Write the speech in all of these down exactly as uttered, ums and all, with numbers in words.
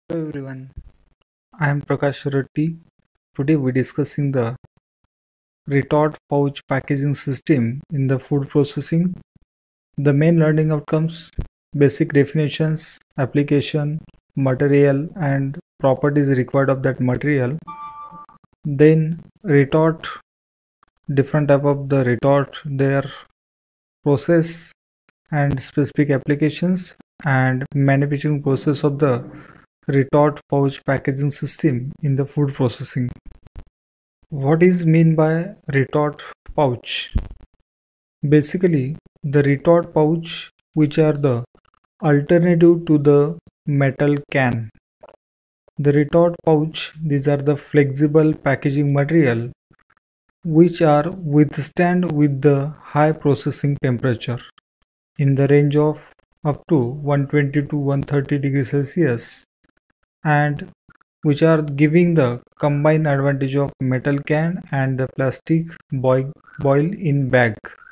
Hello everyone, I am Prakash Reddy. Today we are discussing the retort pouch packaging system in the food processing. The main learning outcomes, basic definitions, application, material and properties required of that material. Then retort, different type of the retort, their process and specific applications, and manufacturing process of the retort pouch packaging system in the food processing. What is mean by retort pouch? Basically, the retort pouch, which are the alternative to the metal can. The retort pouch, these are the flexible packaging material which are withstand with the high processing temperature in the range of up to one twenty to one thirty degrees Celsius, and which are giving the combined advantage of metal can and the plastic boil, boil in bag.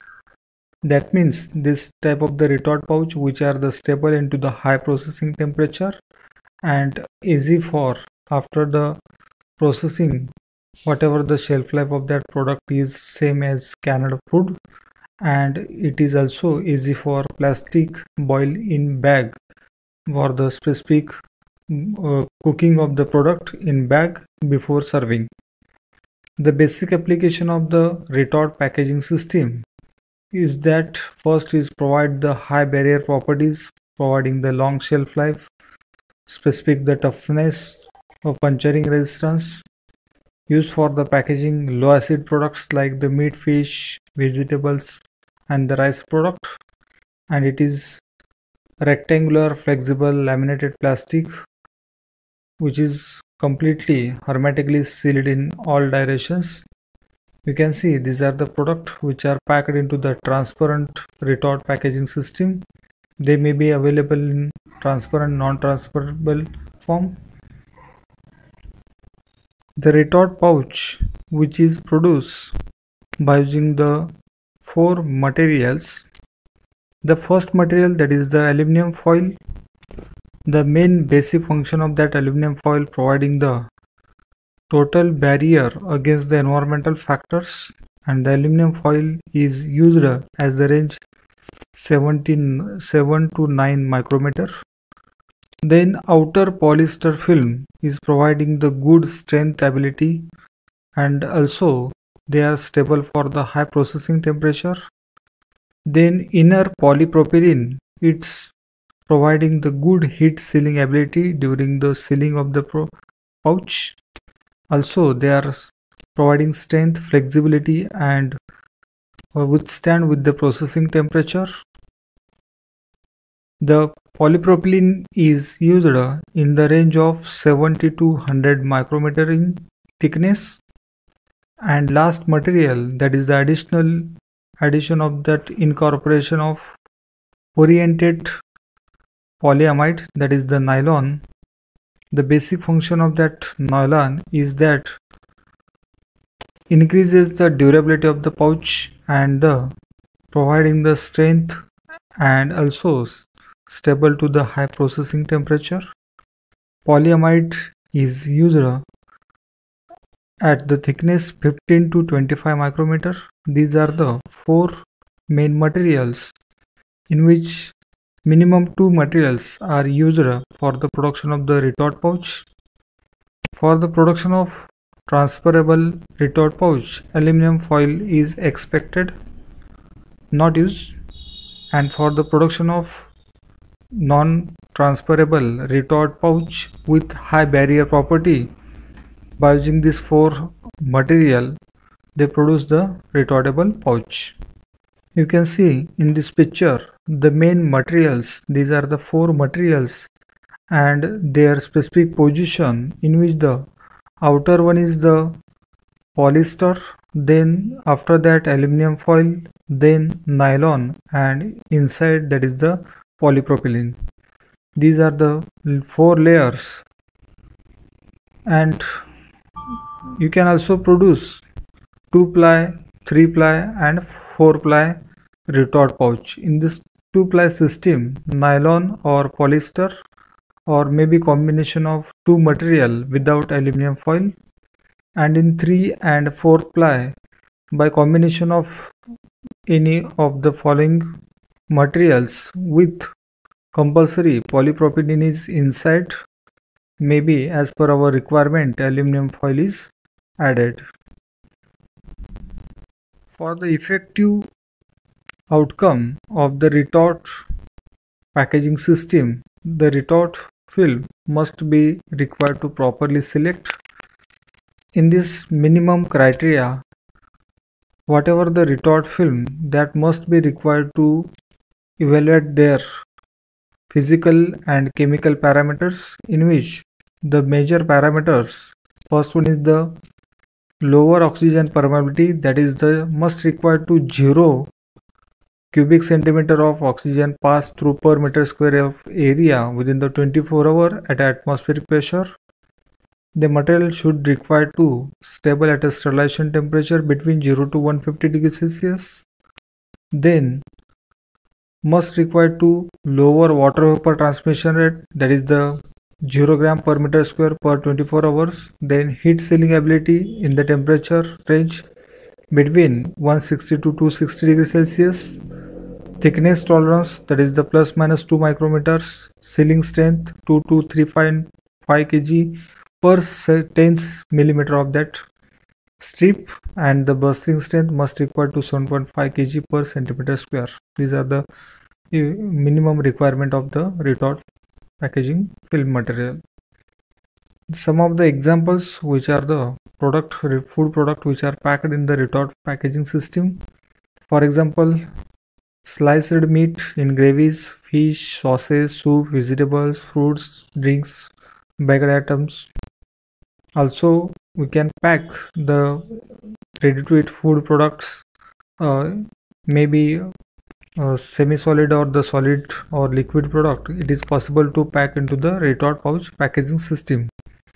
That means this type of the retort pouch, which are the stable into the high processing temperature and easy for after the processing, whatever the shelf life of that product is same as canned food, and it is also easy for plastic boil in bag for the specific uh, cooking of the product in bag before serving. The basic application of the retort packaging system is that first is provide the high barrier properties, providing the long shelf life, specific the toughness or puncturing resistance, used for the packaging low acid products like the meat, fish, vegetables and the rice product, and it is rectangular flexible laminated plastic which is completely hermetically sealed in all directions. You can see these are the products which are packed into the transparent retort packaging system. They may be available in transparent, non-transferable form. The retort pouch, which is produced by using the four materials. The first material, that is the aluminum foil. The main basic function of that aluminum foil providing the total barrier against the environmental factors, and the aluminum foil is used as the range seventeen, seven to nine micrometer. Then outer polyester film is providing the good strength ability, and also they are stable for the high processing temperature. Then inner polypropylene, it's providing the good heat sealing ability during the sealing of the pouch. Also, they are providing strength, flexibility and withstand with the processing temperature. The polypropylene is used in the range of seventy to one hundred micrometer in thickness. And last material, that is the additional addition of that incorporation of oriented polyamide, that is the nylon. The basic function of that nylon is that increases the durability of the pouch and the providing the strength and also stable to the high processing temperature. Polyamide is used at the thickness fifteen to twenty-five micrometer. These are the four main materials in which minimum two materials are used for the production of the retort pouch. For the production of transferable retort pouch, aluminum foil is expected, not used. And for the production of non-transferable retort pouch with high barrier property, by using these four material, they produce the retortable pouch. You can see in this picture the main materials. These are the four materials and their specific position, in which the outer one is the polyester, then after that aluminum foil, then nylon, and inside that is the polypropylene. These are the four layers, and you can also produce two ply, three ply and four ply retort pouch. In this two ply system, nylon or polyester or maybe combination of two material without aluminum foil. And in three and fourth ply, by combination of any of the following materials with compulsory polypropylene is inside, maybe as per our requirement aluminum foil is added. For the effective outcome of the retort packaging system, the retort film must be required to properly select. In this minimum criteria, whatever the retort film, that must be required to evaluate their physical and chemical parameters, in which the major parameters, first one is the lower oxygen permeability, that is the must required to zero cubic centimeter of oxygen passed through per meter square of area within the twenty-four hour at atmospheric pressure. The material should require to stable at a sterilization temperature between zero to one hundred fifty degrees Celsius. Then must require to lower water vapor transmission rate, that is the zero gram per meter square per twenty-four hours. Then heat sealing ability in the temperature range between one hundred sixty to two hundred sixty degrees Celsius. Thickness tolerance, that is the plus minus two micrometers. Sealing strength two to three point five kilograms per tenth millimeter of that strip, and the bursting strength must require to seven point five kilograms per centimeter square. These are the minimum requirement of the retort packaging film material. Some of the examples which are the product food product which are packed in the retort packaging system. For example, sliced meat in gravies, fish, sauces, soup, vegetables, fruits, drinks, baked items. Also, we can pack the ready-to-eat food products, uh, maybe uh, semi-solid or the solid or liquid product. It is possible to pack into the retort pouch packaging system.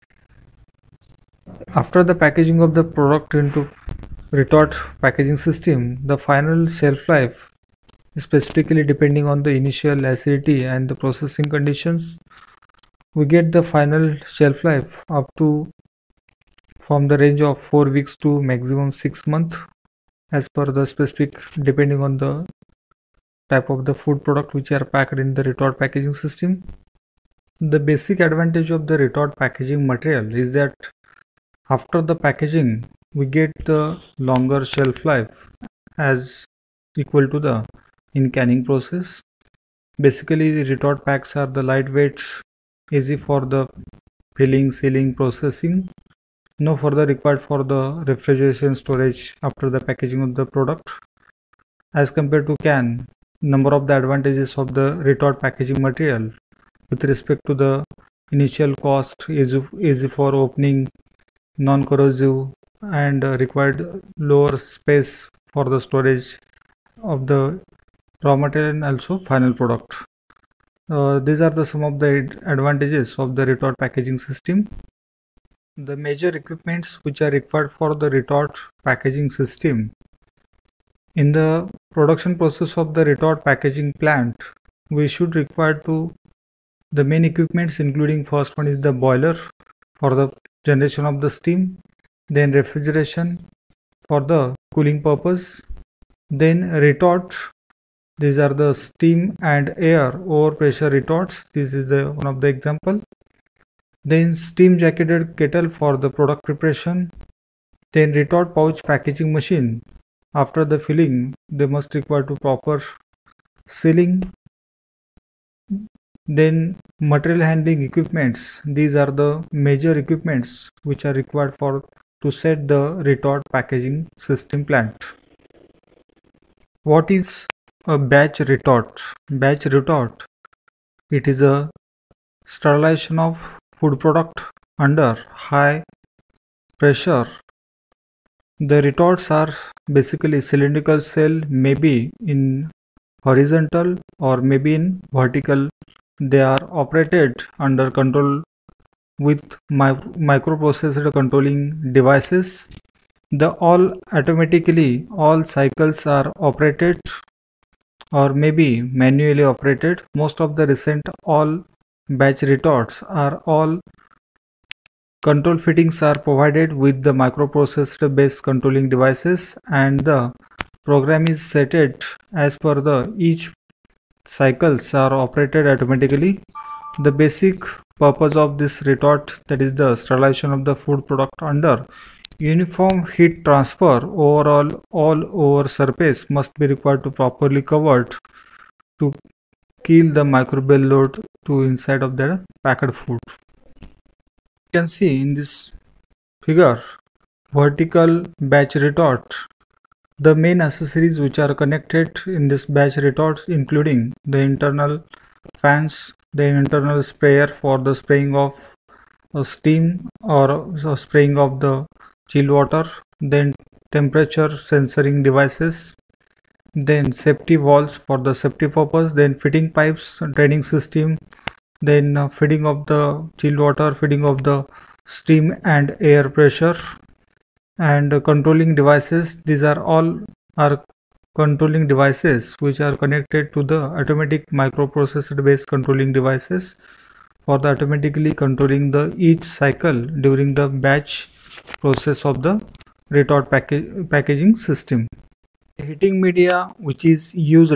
After the packaging of the product into retort packaging system, the final shelf life, specifically depending on the initial acidity and the processing conditions, we get the final shelf life up to from the range of four weeks to maximum six months, as per the specific depending on the type of the food product which are packed in the retort packaging system. The basic advantage of the retort packaging material is that after the packaging we get the longer shelf life as equal to the in canning process. Basically, the retort packs are the lightweight, easy for the filling, sealing, processing. No further required for the refrigeration storage after the packaging of the product. As compared to can, number of the advantages of the retort packaging material with respect to the initial cost, easy, easy for opening, non-corrosive, and required lower space for the storage of the raw material and also final product. Uh, these are the some of the advantages of the retort packaging system. The major equipments which are required for the retort packaging system. In the production process of the retort packaging plant, we should require to the main equipments, including first one is the boiler for the generation of the steam, then refrigeration for the cooling purpose, then retort. These are the steam and air over pressure retorts. This is the one of the example. Then steam jacketed kettle for the product preparation. Then retort pouch packaging machine. After the filling, they must require to proper sealing. Then material handling equipments. These are the major equipments which are required for to set the retort packaging system plant. What is a batch retort? Batch retort, it is a sterilization of food product under high pressure. The retorts are basically cylindrical shell, maybe in horizontal or maybe in vertical. They are operated under control with mi microprocessor controlling devices. The all automatically all cycles are operated or maybe manually operated. Most of the recent all batch retorts are all control fittings are provided with the microprocessor based controlling devices, and the program is set it as per the each cycles are operated automatically. The basic purpose of this retort, that is the sterilization of the food product under uniform heat transfer overall all over surface, must be required to properly covered to kill the microbial load to inside of the packed food. You can see in this figure vertical batch retort. The main accessories which are connected in this batch retorts including the internal fans, the internal sprayer for the spraying of uh, steam or uh, spraying of the chill water, then temperature sensoring devices, then safety valves for the safety purpose, then fitting pipes, draining system, then uh, feeding of the chill water, feeding of the steam and air pressure, and uh, controlling devices. These are all are controlling devices which are connected to the automatic microprocessor based controlling devices for the automatically controlling the each cycle during the batch process of the retort package, packaging system. The heating media which is used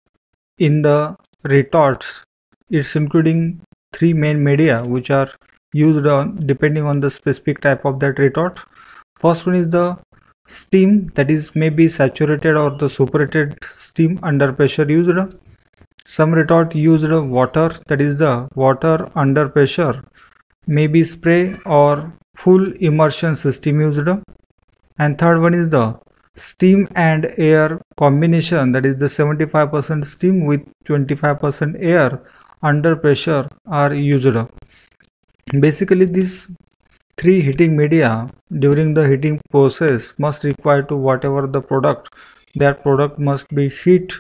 in the retorts, it's including three main media which are used on depending on the specific type of that retort. First one is the steam, that is maybe saturated or the superheated steam under pressure used. Some retort used water, that is the water under pressure, maybe spray or full immersion system used. And third one is the steam and air combination, that is the seventy-five percent steam with twenty-five percent air under pressure are used. Basically these three heating media during the heating process must require to whatever the product, that product must be heat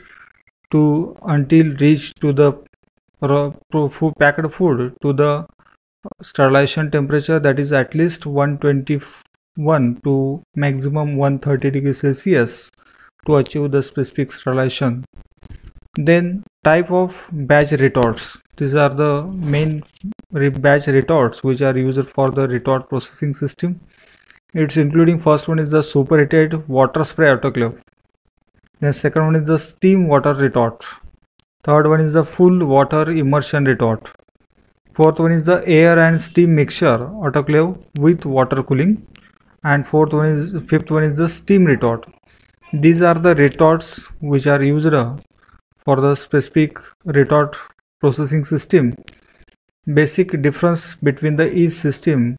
to until reach to the food, packed food to the sterilization temperature, that is at least one twenty-one to maximum one thirty degrees Celsius to achieve the specific sterilization. Then type of batch retorts. These are the main batch retorts which are used for the retort processing system. It's including first one is the superheated water spray autoclave. Then second one is the steam water retort. Third one is the full water immersion retort. Fourth one is the air and steam mixture autoclave with water cooling. And fourth one is fifth one is the steam retort. These are the retorts which are used for the specific retort processing system. Basic difference between the each system.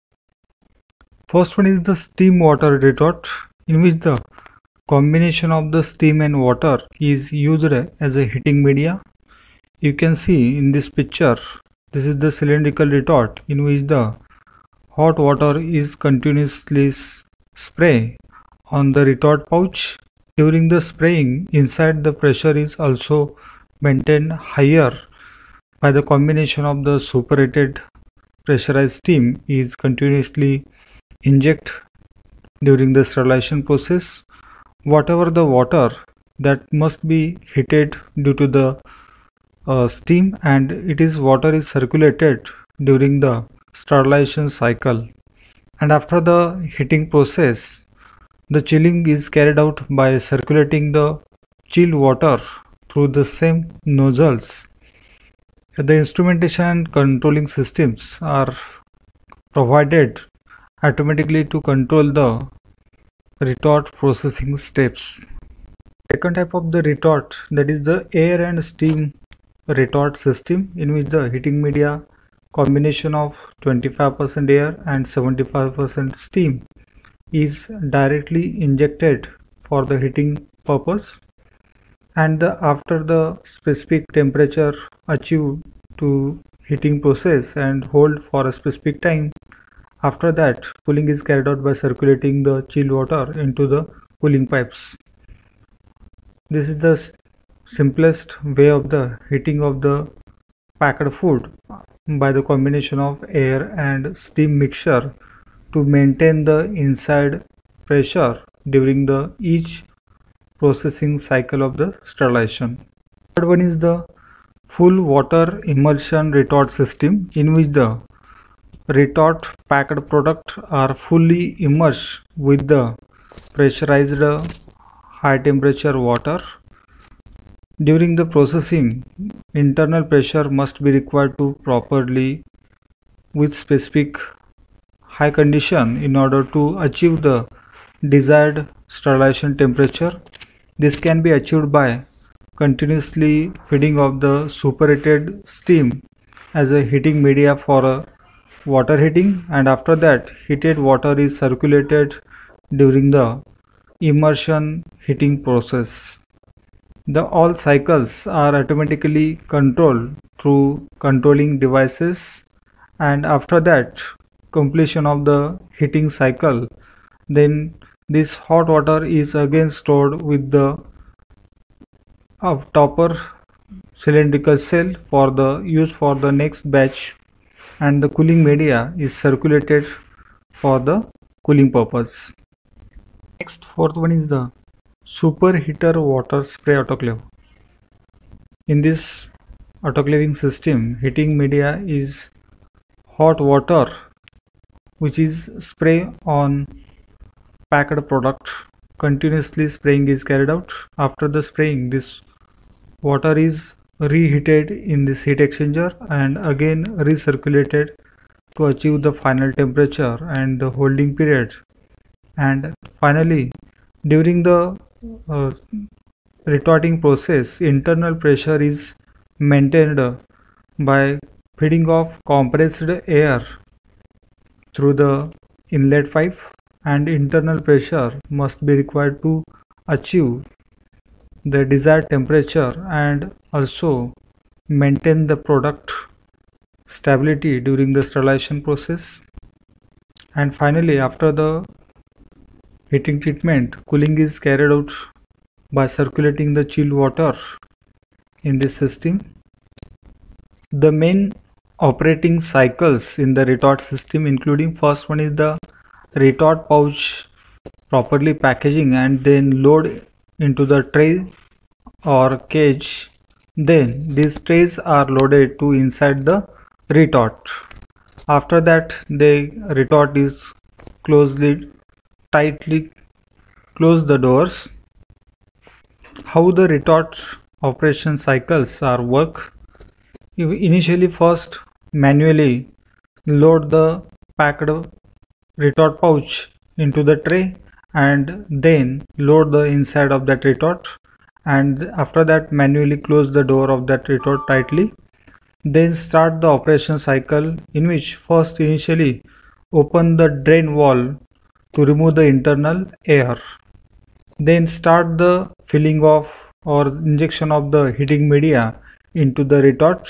First one is the steam water retort, in which the combination of the steam and water is used as a heating media. You can see in this picture, this is the cylindrical retort in which the hot water is continuously sprayed on the retort pouch. During the spraying, inside the pressure is also maintained higher by the combination of the superheated pressurized steam is continuously inject during the sterilization process. Whatever the water that must be heated due to the uh, steam, and it is water is circulated during the sterilization cycle, and after the heating process the chilling is carried out by circulating the chilled water through the same nozzles. The instrumentation and controlling systems are provided automatically to control the retort processing steps. Second type of the retort, that is the air and steam retort system, in which the heating media combination of twenty-five percent air and seventy-five percent steam is directly injected for the heating purpose, and the, after the specific temperature achieved to heating process and hold for a specific time, after that cooling is carried out by circulating the chilled water into the cooling pipes. This is the simplest way of the heating of the packed food by the combination of air and steam mixture to maintain the inside pressure during the each processing cycle of the sterilization. Third one is the full water immersion retort system in which the retort packed product are fully immersed with the pressurized high temperature water. During the processing, internal pressure must be required to properly with specific high condition in order to achieve the desired sterilization temperature. This can be achieved by continuously feeding of the superheated steam as a heating media for a water heating, and after that heated water is circulated during the immersion heating process. The all cycles are automatically controlled through controlling devices, and after that completion of the heating cycle, then this hot water is again stored with the uh, topper cylindrical cell for the use for the next batch, and the cooling media is circulated for the cooling purpose. Next, fourth one is the superheater water spray autoclave. In this autoclaving system, heating media is hot water which is spray on packed product. Continuously spraying is carried out. After the spraying, this water is reheated in this heat exchanger and again recirculated to achieve the final temperature and the holding period. And finally, during the uh, retorting process, internal pressure is maintained by feeding of compressed air through the inlet pipe, and internal pressure must be required to achieve the desired temperature and also maintain the product stability during the sterilization process. And finally, after the heating treatment, cooling is carried out by circulating the chilled water in this system. The main operating cycles in the retort system including first one is the retort pouch properly packaging and then load into the tray or cage. Then these trays are loaded to inside the retort. After that, the retort is closely tightly close the doors. How the retort operation cycles are work? You initially first manually load the packed retort pouch into the tray and then load the inside of that retort, and after that manually close the door of that retort tightly. Then start the operation cycle in which first initially open the drain wall to remove the internal air. Then start the filling of or injection of the heating media into the retort.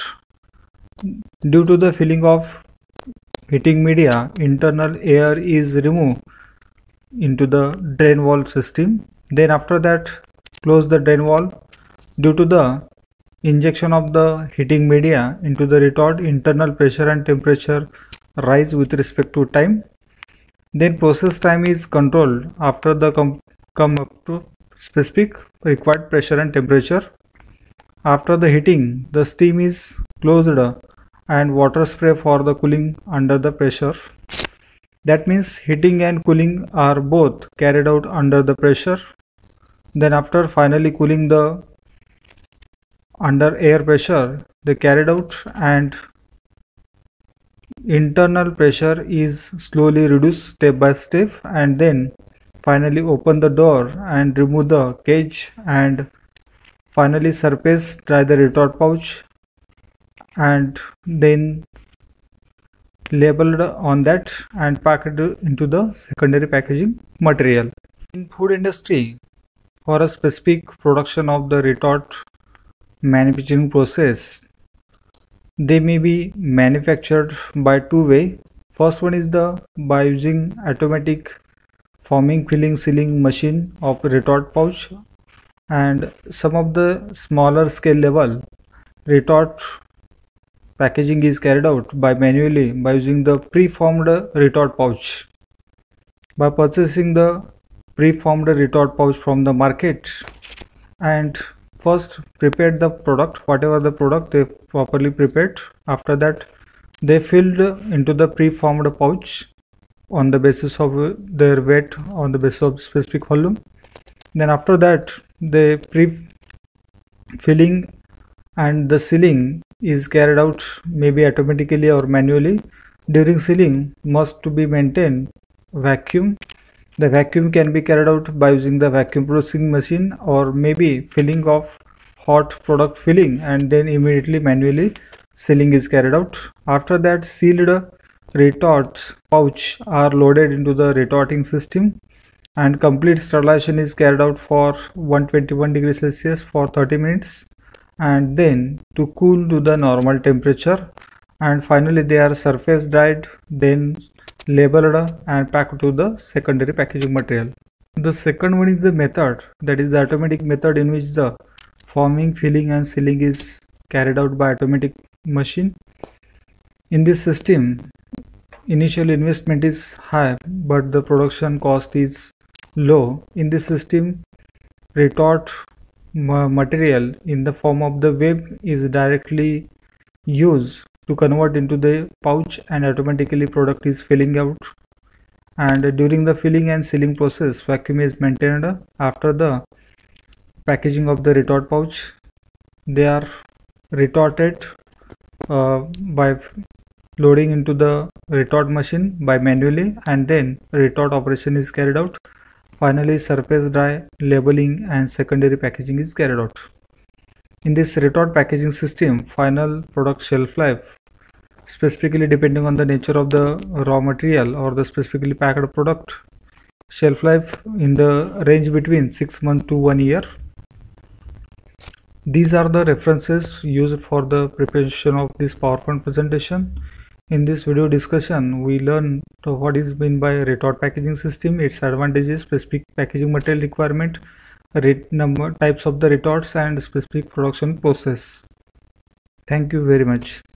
Due to the filling of heating media, internal air is removed into the drain wall system. Then after that, close the drain wall. Due to the injection of the heating media into the retort, internal pressure and temperature rise with respect to time. Then process time is controlled after the com come up to specific required pressure and temperature. After the heating, the steam is closed and water spray for the cooling under the pressure. That means heating and cooling are both carried out under the pressure. Then after finally cooling the under air pressure, they carried out and internal pressure is slowly reduced step by step, and then finally open the door and remove the cage and finally surface dry the retort pouch and then labeled on that and packed into the secondary packaging material. In food industry, for a specific production of the retort manufacturing process, they may be manufactured by two way. First one is the by using automatic forming filling sealing machine of retort pouch, and some of the smaller scale level retort packaging is carried out by manually by using the preformed retort pouch. By purchasing the preformed retort pouch from the market, and first prepared the product, whatever the product they properly prepared. After that, they filled into the pre-formed pouch on the basis of their weight, on the basis of specific volume. Then after that, the pre-filling and the sealing is carried out maybe automatically or manually. During sealing, must to be maintained vacuum. The vacuum can be carried out by using the vacuum processing machine, or maybe filling of hot product filling and then immediately manually sealing is carried out. After that, sealed retort pouch are loaded into the retorting system and complete sterilization is carried out for one hundred twenty-one degrees Celsius for thirty minutes and then to cool to the normal temperature, and finally they are surface dried, then labeled and packed to the secondary packaging material. The second one is the method, that is the automatic method in which the forming, filling and sealing is carried out by automatic machine. In this system, initial investment is high but the production cost is low. In this system, retort material in the form of the web is directly used to convert into the pouch and automatically product is filling out, and during the filling and sealing process vacuum is maintained. After the packaging of the retort pouch, they are retorted uh, by loading into the retort machine by manually, and then retort operation is carried out. Finally, surface dry, labeling and secondary packaging is carried out. In this retort packaging system, final product shelf life, specifically depending on the nature of the raw material or the specifically packed product, shelf life in the range between six months to one year. These are the references used for the preparation of this PowerPoint presentation. In this video discussion, we learned what is meant by retort packaging system, its advantages, specific packaging material requirement, rate number, types of the retorts and specific production process. Thank you very much.